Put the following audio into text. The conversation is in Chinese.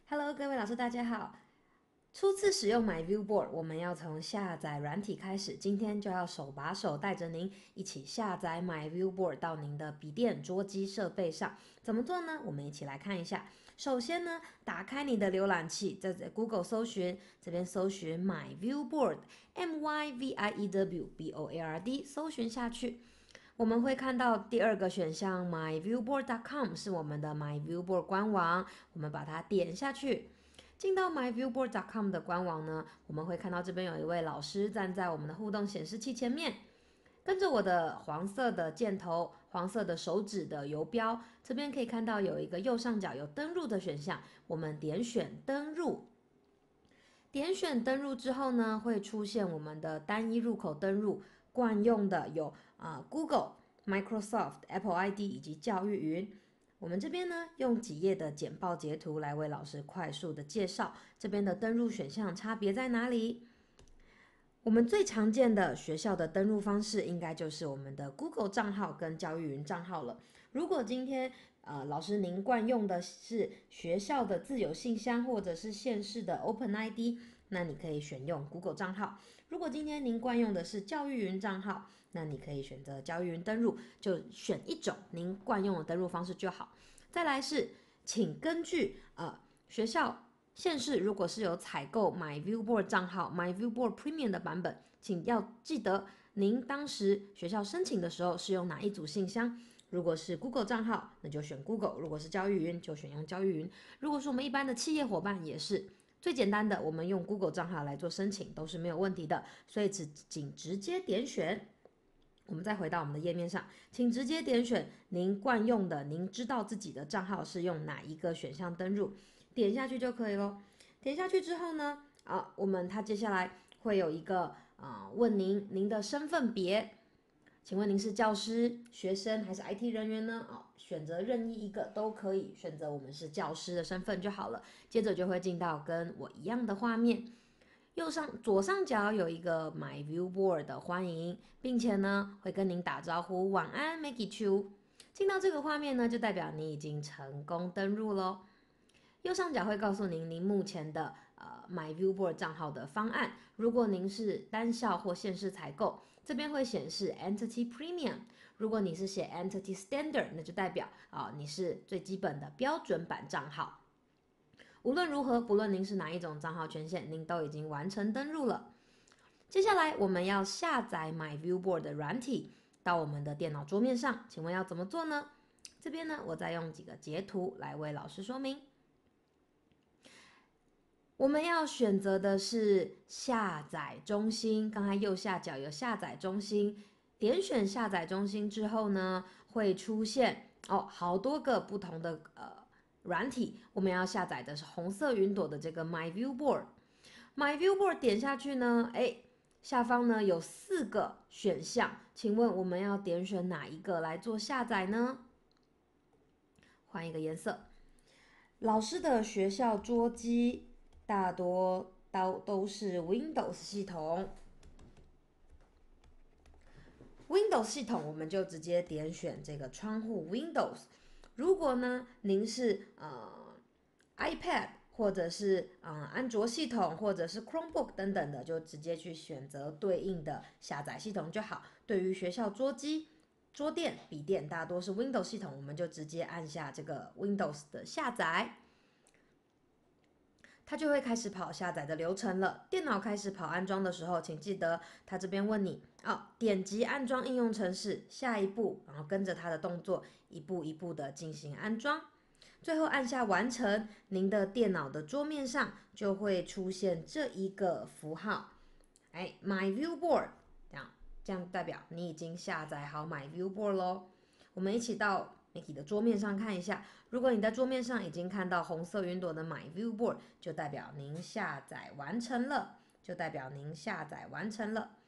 Hello，各位老师，大家好。初次使用 MyViewBoard，我们要从下载软体开始。今天就要手把手带着您一起下载 MyViewBoard 到您的笔电、桌机设备上。怎么做呢？我们一起来看一下。首先呢，打开你的浏览器，在 Google 搜寻，这边搜寻 MyViewBoard，MyView-B-O-A-R-D，搜寻下去。我们会看到第二个选项 myviewboard.com 是我们的 myviewboard 官网，我们把它点下去。进到 myviewboard.com 的官网呢，我们会看到这边有一位老师站在我们的互动显示器前面，跟着我的黄色的箭头、黄色的手指的游标，这边可以看到有一个右上角有登录的选项，我们点选登录。点选登录之后呢，会出现我们的单一入口登录，惯用的有Google、Microsoft、Apple ID 以及教育云。我们这边呢，用几页的简报截图来为老师快速的介绍这边的登录选项差别在哪里。我们最常见的学校的登录方式，应该就是我们的 Google 账号跟教育云账号了。如果今天老师您惯用的是学校的自有信箱或者是县市的 Open ID，那你可以选用 Google 账号。如果今天您惯用的是教育云账号，那你可以选择教育云登录，就选一种您惯用的登录方式就好。再来是，请根据学校县市如果是有采购 MyViewBoard 账号 MyViewBoard Premium 的版本，请要记得您当时学校申请的时候是用哪一组信箱。如果是 Google 账号，那就选 Google；如果是教育云，就选用教育云。如果是我们一般的企业伙伴，也是最简单的，我们用 Google 账号来做申请都是没有问题的。所以请直接点选。我们再回到我们的页面上，请直接点选您惯用的，您知道自己的账号是用哪一个选项登入，点下去就可以咯。点下去之后呢，它接下来会有一个问您的身份别，请问您是教师、学生还是 IT 人员呢？选择任意一个都可以，选择我们是教师的身份就好了。接着就会进到跟我一样的画面。左上角有一个 My View Board 的欢迎，并且呢会跟您打招呼，晚安 Make it you。进到这个画面呢，就代表你已经成功登录咯。右上角会告诉您目前的My View Board 账号的方案。如果您是单校或县市采购，这边会显示 Entity Premium。如果你是写 Entity Standard， 那就代表你是最基本的标准版账号。无论如何，不论您是哪一种账号权限，您都已经完成登录了。接下来我们要下载 MyViewBoard 的软体到我们的电脑桌面上，请问要怎么做呢？这边呢，我再用几个截图来为老师说明。我们要选择的是下载中心，刚才右下角有下载中心，点选下载中心之后呢，会出现好多个不同的软体，我们要下载的是红色云朵的这个 MyViewBoard。MyViewBoard 点下去呢，下方呢有4个选项，请问我们要点选哪一个来做下载呢？换一个颜色。老师的学校桌机大多都是 Windows 系统。Windows 系统我们就直接点选这个窗户 Windows。如果呢您是iPad 或者是安卓系统或者是 Chromebook 等等的，就直接去选择对应的下载系统就好。对于学校桌机、桌垫、笔电大多是 Windows 系统，我们就直接按下这个 Windows 的下载。它就会开始跑下载的流程了。电脑开始跑安装的时候，请记得它这边问你点击安装应用程式，下一步，然后跟着它的动作一步一步的进行安装，最后按下完成，您的电脑的桌面上就会出现这一个符号，MyViewBoard， 这样代表你已经下载好 MyViewBoard 咯。我们一起到Mickey 的桌面上看一下，如果你在桌面上已经看到红色云朵的 MyViewBoard， 就代表您下载完成了，